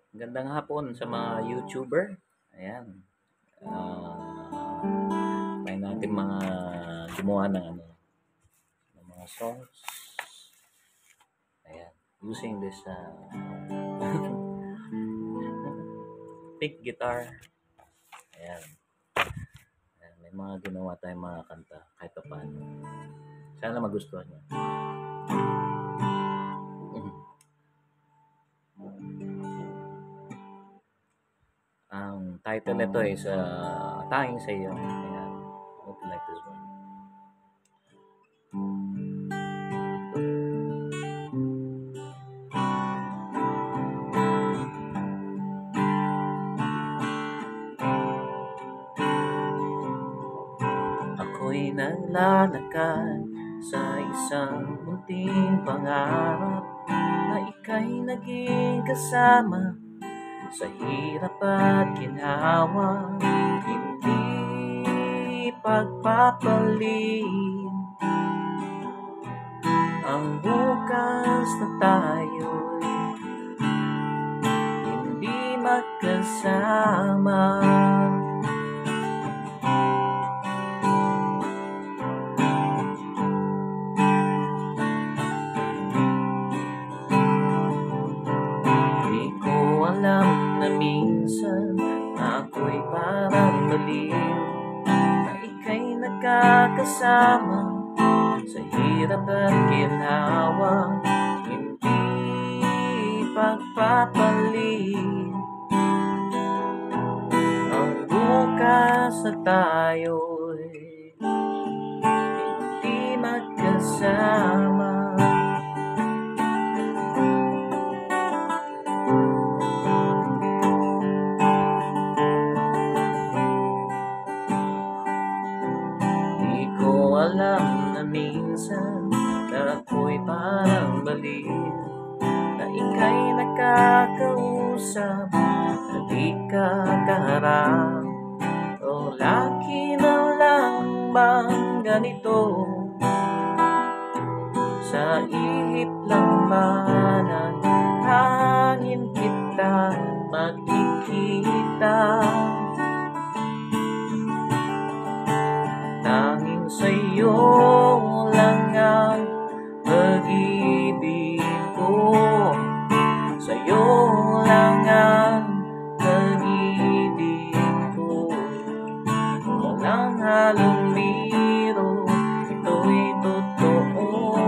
Magandang hapon sa mga YouTuber. Ayan. Try natin mga gumawa ng ng mga songs. Ayan. Using this pink guitar. Ayan. Ayan. May mga ginawa tayong mga kanta kahit pa paano. Sana magustuhan nyo. Ang title nito is Tanging sa iyo. Ayan. Hope you like this one. Ako'y naglalakad sa isang munting pangarap na ika'y naging kasama sa hirap at ginhawa. Hindi pagpapalit ang bukas na tayo'y hindi magkasama. Di ko alam na minsan na ako'y parang baliw, na ika'y nagkakasama sa hirap at ginhawa. Hindi pagpapalit ang bukas na tayo'y hindi magkasama. Di ko alam na minsan na ako'y parang baliw, na ika'y nakakausap, na di ka kaharap. O lagi na lang bang ganito? Sa ihip lang ba ng hangin kita makikita? Tanging sa'yo lang ang pag-ibig ko, sa'yo lang ang pag-ibig ko. Walang halong biro, ito'y totoo.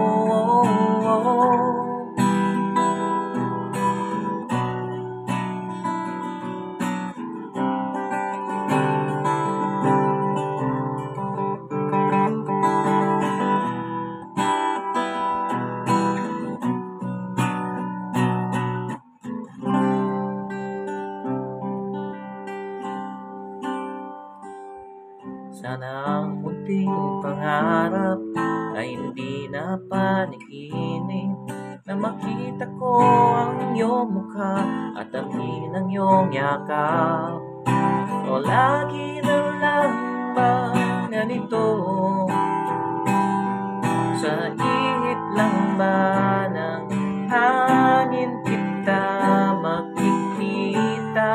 Sana ang munting pangarap ay hindi na panaginip, na makita ko ang iyong mukha at amin ang iyong yakap. O lagi na lang ba ganito? Sa ihip lang ba ng hangin kita makikita?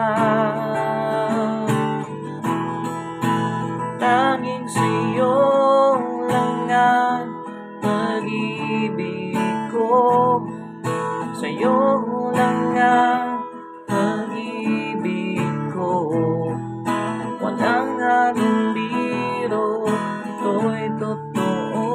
Tanging sa'yo lang ang pag-ibig ko, sa'yo lang ang pag-ibig ko. Walang halong biro, ito'y totoo.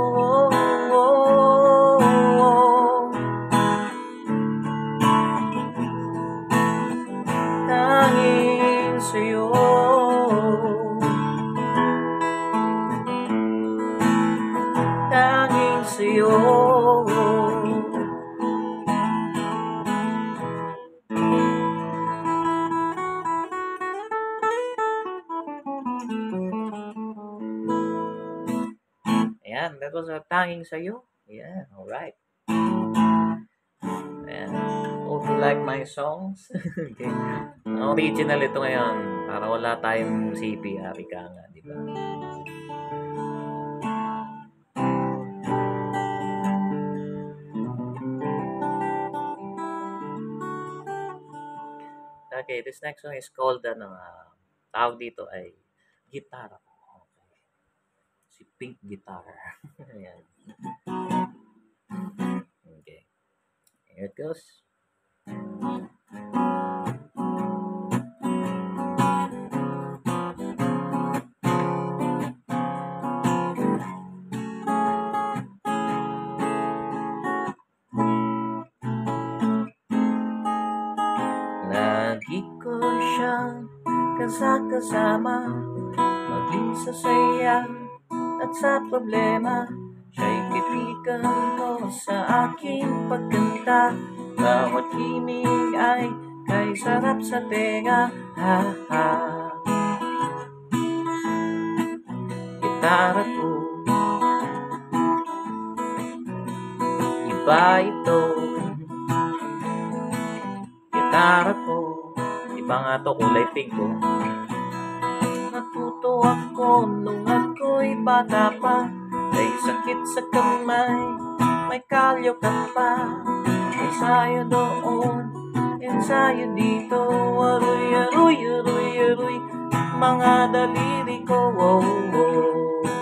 Tanging sa'yo, tanging sa'yo. Ayan, that was Tanging Sa'yo. Yeah, alright. Ayan. Hope you like my songs. Okay. Ang original ito ngayon, para wala tayong CPR, ika nga, di ba? Okay, this next song is called, tawag dito ay Gitara Ko. Okay. Si Pink Guitar. Ayan. Okay. Here it goes. Lagi ko siyang kasama, maging sa saya at sa problema. Siya'y kaibigan ko sa aking pagkanta. Bawat himig ay kay sarap sa tenga. Ha ha. Gitara ko, iba ito. Gitara ko, iba nga to, kulay pink ko. Natuto ako nung ako'y bata pa. May sakit sa kamay, may kalyo ka pa. Ensayo doon, ensayo dito. Aroy, aroy, aroy, aroy, mga daliri ko. Oh, oh.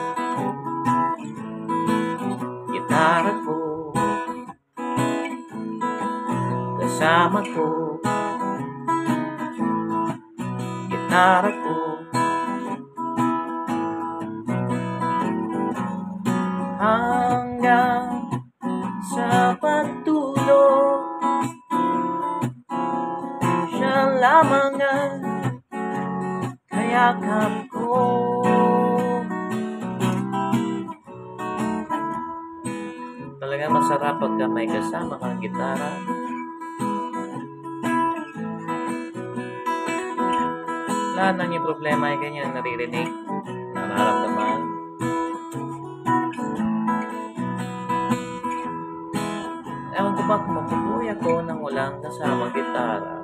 Gitara ko, kasama ko. Gitara ko, hanggang sa pagtulog, siya lamang ang kayakap ko. Talagang masarap pagka may kasama kang gitara. Lahat ng yung problema ay ganyan naririnig, nararamdaman. Ewan ko ba kung mabubuhay ako nang walang kasamang gitara.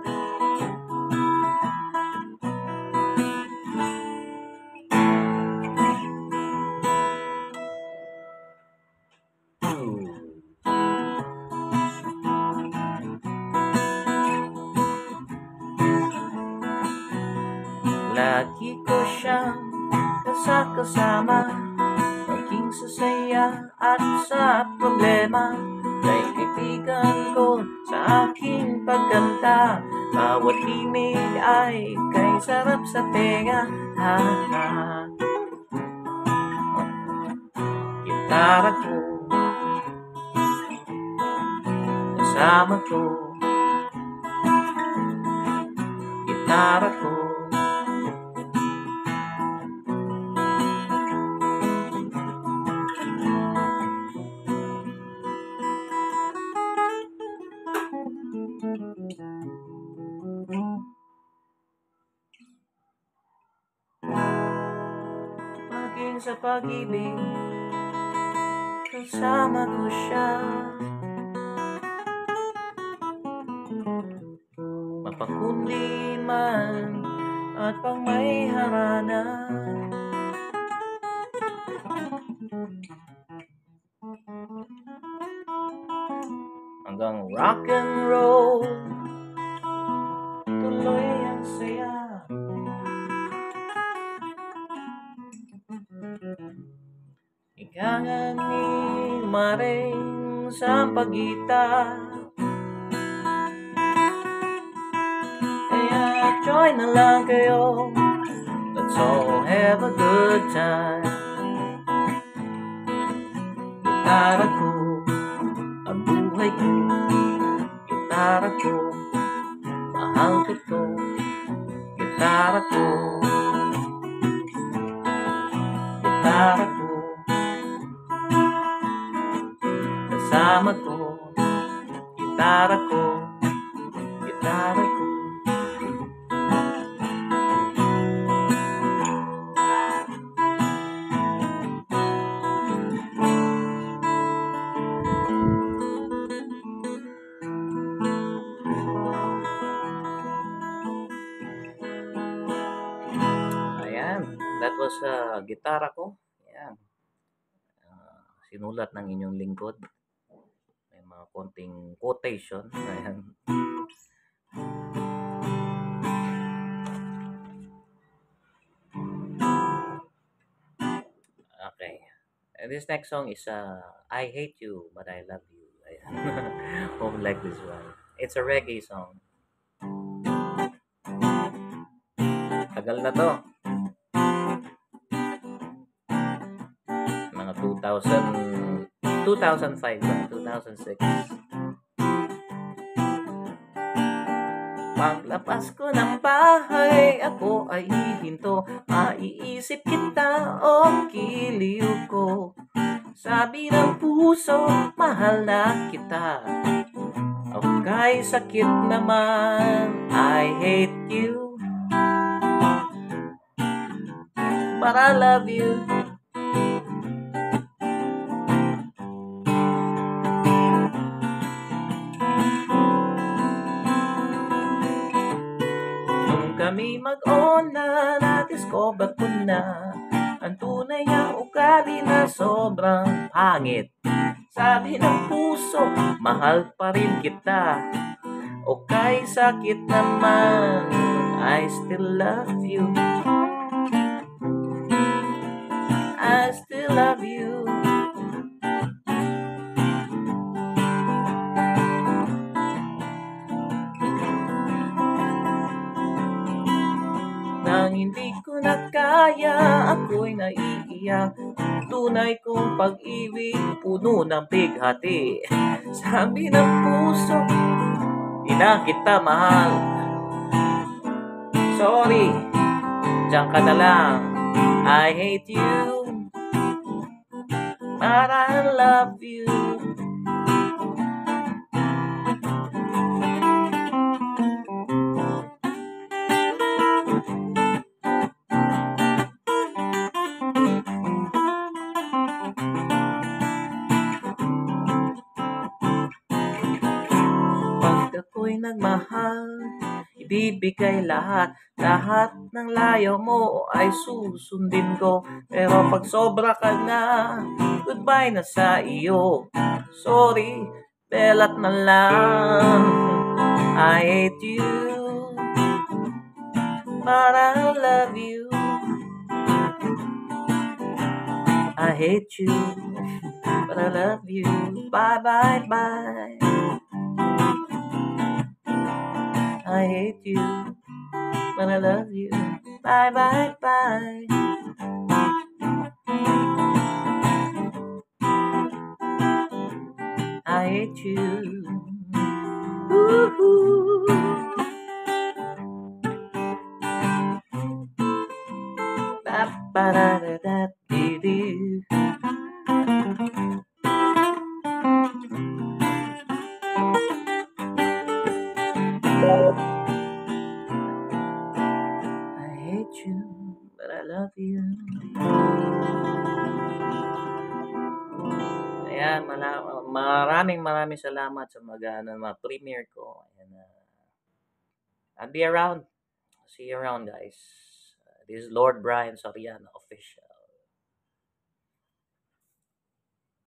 Lagi ko siyang kasama, maging sa saya at sa problema. Kay kaibigan ko sa aking pagkanta. Bawat himig ay kay sarap sa tenga. Ha ha. Gitara ko, kasama ko. Gitara ko, maging sa pag-ibig, kasama ko siya. Mapakundi man at pang may harana. Hanggang rock and roll, tuloy ang saya. Ikangan ni maring sa pagitan. Kaya join na lang kayo, let's all have a good time. Gitara ko, ang buhay ko. Gitara ko, mahal ko to. Gitara ko, gitara ko, kasama ko. Gitara ko, gitara ko. Ayan, that was gitara ko. Ayan. Sinulat ng inyong lingkod. May mga konting quotation. Ayan. And this next song is I Hate You, But I Love You. Ayan. Hope you like this one. It's a reggae song. Tagal na to. Mga 2005 ba? 2006. Paglabas ko ng bahay, ako ay hihinto. Maiisip kita o kiliw ko. Sabi ng puso, mahal na kita. Okay, sakit naman, I hate you, but I love you. Nung kami mag-ona, na-discover ko na ang tunay niyang ugali na sobrang pangit. Sabi ng puso, mahal pa rin kita. Okay, sakit naman, I still love you. I still love you. Nang hindi ko na kaya, ako'y naiiyak. Tunay kong pag-ibig, puno ng bighati. Sabi ng puso, di na kita mahal. Sorry, diyan ka na lang. I hate you, but I love you. Pag ako'y nagmahal, ibibigay lahat. Lahat ng layo mo ay susundin ko. Pero pag sobra ka na, goodbye na sa iyo. Sorry, belat na lang. I hate you, but I love you. I hate you, but I love you. Bye, bye, bye. I hate you, but I love you. Bye, bye, bye. I hate you. Woo-hoo. Ba-ba-da-da-da-dee-doo. I hate you, but I love you. Ayan, maraming salamat sa mga premiere ko. Ayan, I'll be around. See you around, guys. This is Lord Brian Soriano, official.